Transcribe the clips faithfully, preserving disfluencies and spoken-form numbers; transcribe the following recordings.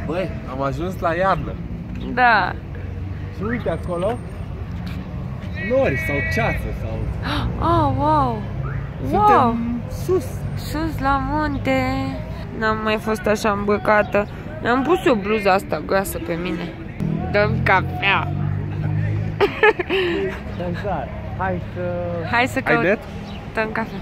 Băi, am ajuns la iarnă. Da. Și uite acolo, nori sau ceață sau... Oh, wow! Suntem Wow! sus. Sus la munte. N-am mai fost așa îmbrăcată. Mi-am pus eu bluza asta groasă pe mine. Dăm cafea. Exact. Hai să... Hai să Haideți? căutăm cafea.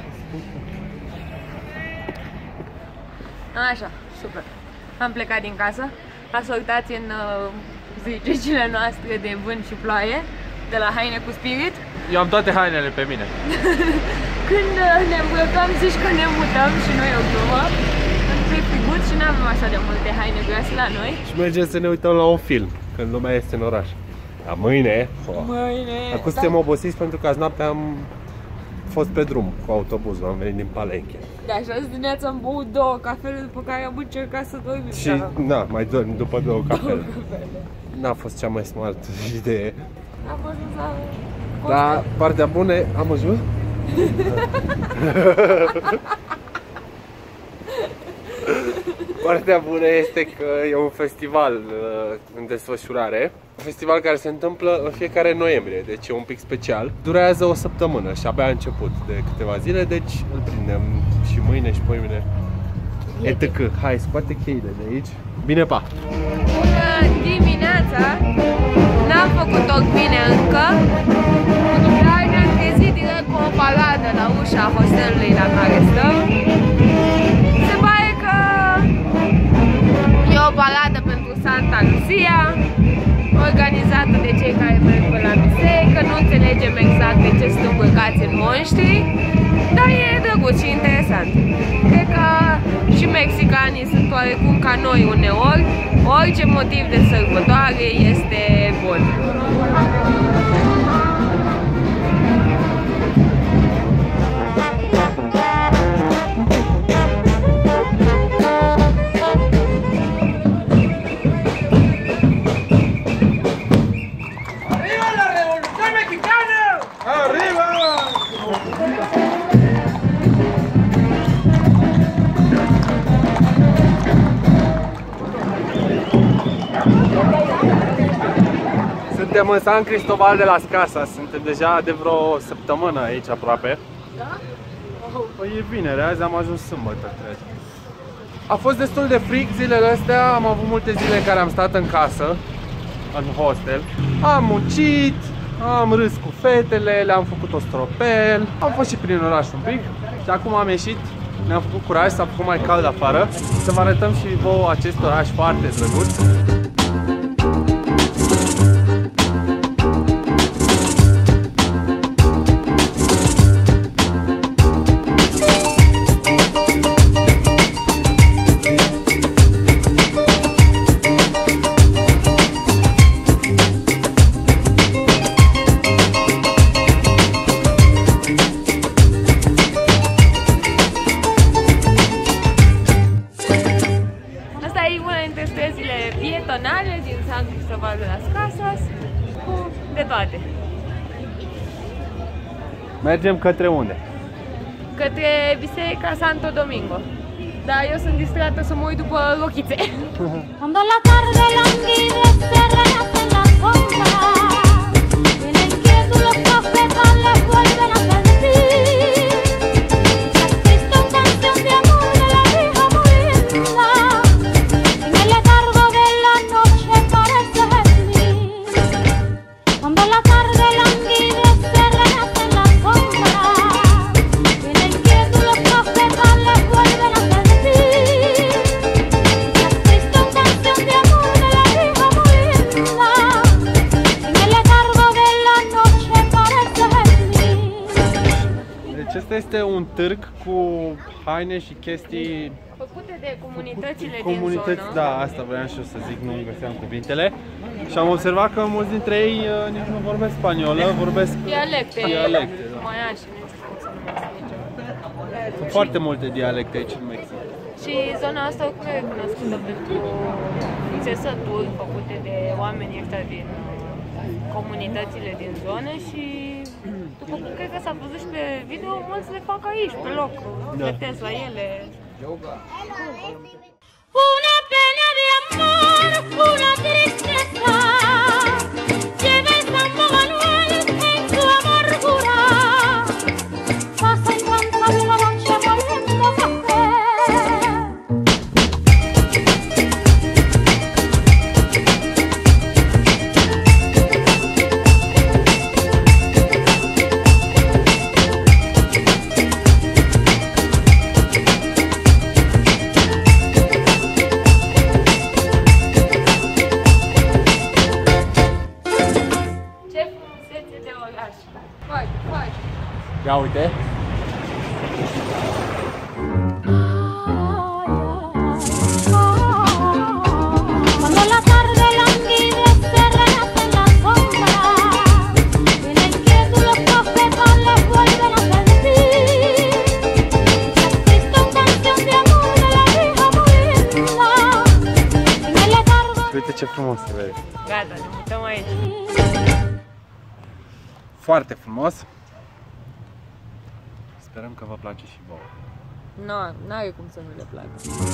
Așa, super. Am plecat din casă, asortați în uh, zicicile noastre de vânt și ploaie, de la Haine cu Spirit. Eu am toate hainele pe mine. Când uh, ne îmbrăcăm, zici că ne mutăm și noi o glumă. Între figuți și n-avem așa de multe haine groase la noi. Și mergem să ne uităm la un film, când lumea este în oraș. Dar mâine... Oh. Mâine... Acum suntem obosiți pentru că azi noaptea am fost pe drum cu autobuzul, am venit din Palenche. Da, și azi dimineața am băut două cafele, după care am încercat să dormim. Și, da, na, mai dorm după două cafele. N-a fost cea mai smart idee. Am ajuns la... Dar partea bună, am ajuns? Partea bună este că e un festival uh, în desfășurare. Un festival care se întâmplă în fiecare noiembrie, deci e un pic special. Durează o săptămână și abia a început de câteva zile, deci îl prindem și mâine și poimine. etc. Hai, scoate cheile de aici. Bine, pa! Bună dimineața! N-am făcut tot bine încă, dar ne-am trezit direct cu o paradă la ușa hostelului la care stăm. Se pare că e o paradă pentru Santa Lucia, organizată de cei care merg pe la biserică. Nu înțelegem exact de ce sunt îmbrăcați în monștri, dar e drăguț și interesant. Cred că și mexicanii sunt oarecum ca noi uneori, orice motiv de sărbătoare este bun. Suntem în San Cristobal de las Casas, suntem deja de vreo săptămână aici aproape. Da? Păi e vineri, azi am ajuns sâmbătă, cred. A fost destul de frig zilele astea, am avut multe zile în care am stat în casă, în hostel. Am muncit, am râs cu fetele, le-am făcut o stropel, am fost și prin oraș un pic și acum am ieșit, ne-am făcut curaj, s-a făcut mai cald afară, să vă arătăm și vouă acest oraș foarte drăguț. Pietonale din San Cristobal de las Casas, cu de toate. Mergem către unde? Către Biserica Santo Domingo. Dar eu sunt distrată să mă uit după rochițe. Cuando la tarde languide se renace la sombra, el inquieto los cafetales vuelven a sentir. Triste canción de amor de la vieja molinda, en el letargo de la noche parece gemir. Cuando la tarde languide se renace la sombra, el inquieto los cafetales vuelven a sentir. Triste canción de amor de la vieja molinda, en el letargo de la noche parece gemir. Deci ăsta este un târg cu haine și chestii Făcute de comunitățile comunități, din zonă. da, asta vreau și eu să zic, nu găseam cuvintele. Și am observat că mulți dintre ei uh, nici nu vorbesc spaniolă, vorbesc Dialecte. dialecte, da. Maian și nu știu cum să numesc. Sunt foarte multe dialecte aici în Mexic. Și zona asta oricum e cunoscută pentru țesături făcute de oamenii ăștia din comunitățile din zonă și după cum cred că s-a văzut și pe video, mulți le fac aici, pe loc, Da. gătesc la ele. Una pena de amor. Ia uite. Uite ce frumos se vede. Gata, ne mutăm aici. Foarte frumos. Sperăm că vă place și vouă. Nu, n-are cum să nu le placă.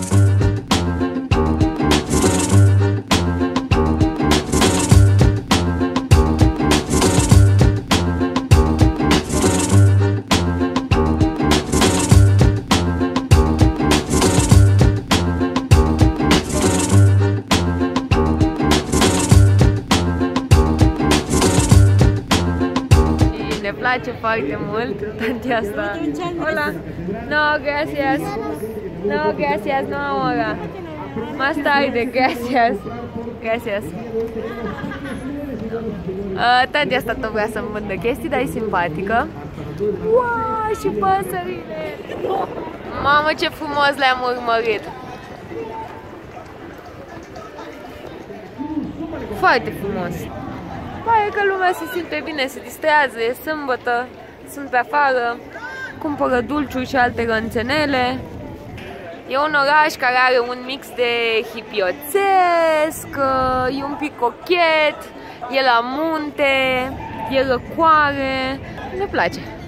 Ne place foarte mult tantia asta. Hola. No, gracias. No, gracias, no ahora. Más tarde, gracias. Gracias. Uh, tantia asta tot vrea să-mi vândă chestii, dar e simpatică. Wow, și păsările! Mamă, ce frumos le-am urmărit! Foarte frumos! Pare că lumea se simte bine, se distrează, e sâmbătă, sunt pe afară, cumpără dulciuri și alte rănțenele. E un oraș care are un mix de hipioțesc, e un pic cochet, e la munte, e răcoare, ne place.